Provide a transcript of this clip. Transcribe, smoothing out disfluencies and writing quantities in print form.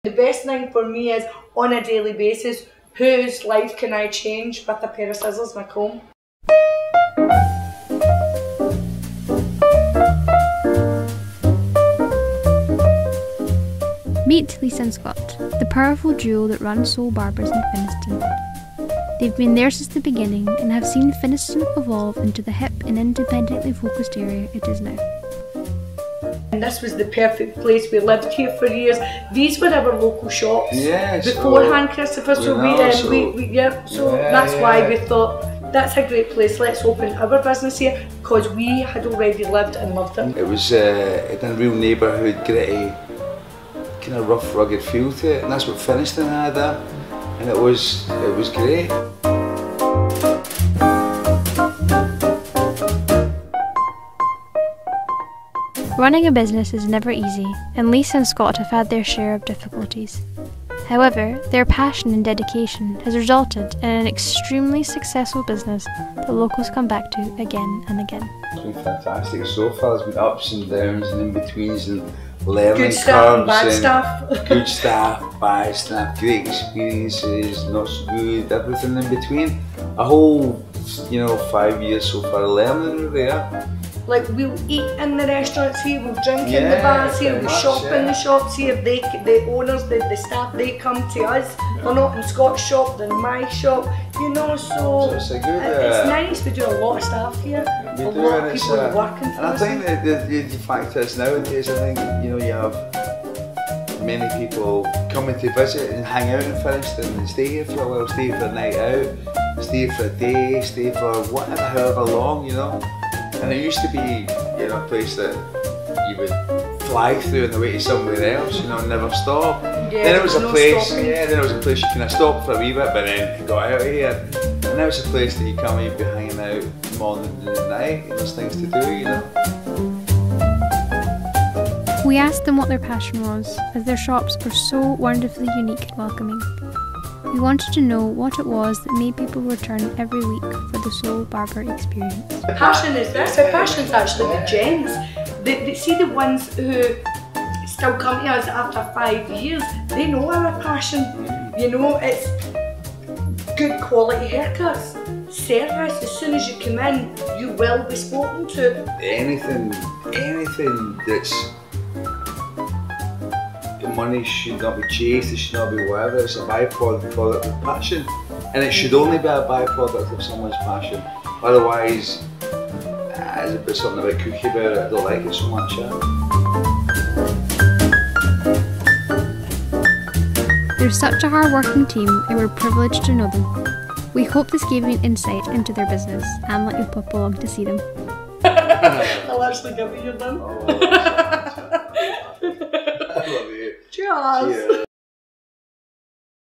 The best thing for me is, on a daily basis, whose life can I change with a pair of scissors and a comb? Meet Lisa and Scott, the powerful duo that run Soul Barbers in Finnieston. They've been there since the beginning and have seen Finnieston evolve into the hip and independently focused area it is now. And this was the perfect place. We lived here for years. These were our local shops beforehand, Christopher. So that's why we thought, that's a great place, let's open our business here, because we had already lived and loved it. It was in a real neighbourhood, gritty, kind of rough, rugged feel to it, and that's what Finnieston had there, and it was great. Running a business is never easy, and Lisa and Scott have had their share of difficulties. However, their passion and dedication has resulted in an extremely successful business that locals come back to again and again. It's been fantastic so far. There's been ups and downs and in-betweens and learning good stuff and bad and stuff. Good stuff, bad stuff, great experiences, not so good, everything in between. A whole, 5 years so far learning there. Like, we'll eat in the restaurants here, we'll drink in the bars here, we'll shop in the shops here. The owners, the staff, they come to us. They're not in Scott's shop, they're in my shop, so it's nice. We do a lot of stuff here. A lot of people are working for us. And I think the fact is nowadays, I think, you have many people coming to visit and hang out in Finnieston and stay here for a while, stay for a night out, stay for a day, stay for whatever, however long, And it used to be, a place that you would fly through on the way to somewhere else, never stop. Yeah, then it was a place, stopping. then it was a place you kind of stopped for a wee bit, but then you got out of here. And now it's a place that you come and you'd be hanging out morning and night, and there's things to do, We asked them what their passion was, as their shops are so wonderfully unique and welcoming. We wanted to know what it was that made people return every week for the Soul Barber experience. The passion is this. Our passion's actually the gems. See the ones who still come to us after 5 years, they know our passion. It's good quality haircuts, service. As soon as you come in, you will be spoken to. Anything that's money should not be chased, it should not be whatever, it's a byproduct of passion. And it should only be a byproduct of someone's passion. Otherwise, there's a bit something about cookie about it, I don't like it so much. They're such a hard-working team and we're privileged to know them. We hope this gave you an insight into their business and let you pop along to see them. I'll actually give you your done.